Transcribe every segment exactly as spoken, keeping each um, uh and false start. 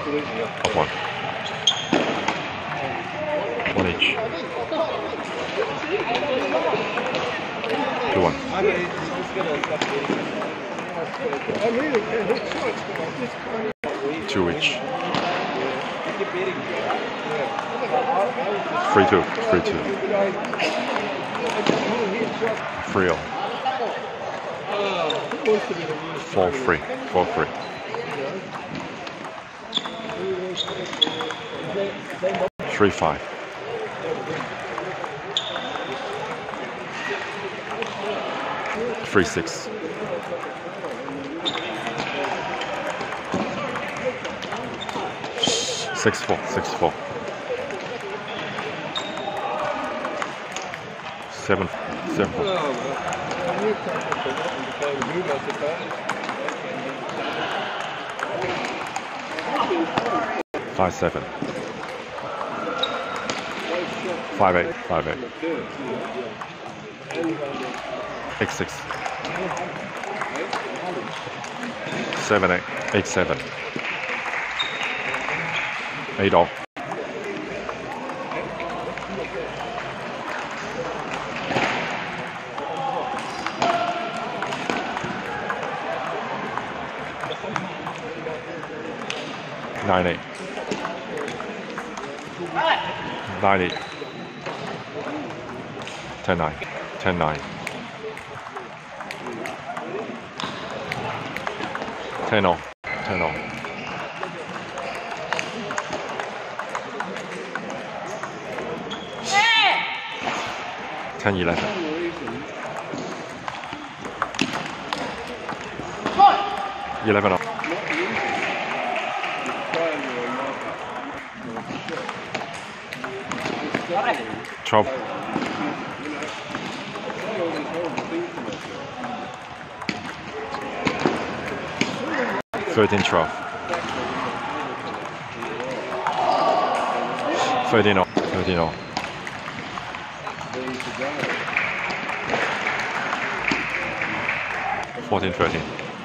Up one. One each. Two one. Two each. Three two. Three two. Three all. Four three. Four three. Three five. Three six. Six four. Six four. Seven. Seven four. Five seven. Five eight. Five eight. Eight six. Seven eight. Eight seven. Eight all. Nine eight. Nine eight. Ten nine. Ten nine. Ten all. Ten all. Ten eleven. Eleven all. Twelve. Thirteen twelve. Thirteen all. Thirteen all. Fourteen thirteen.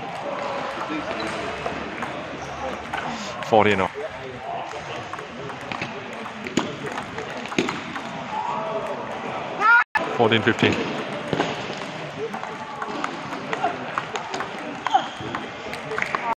Fourteen all. Fourteen fifteen.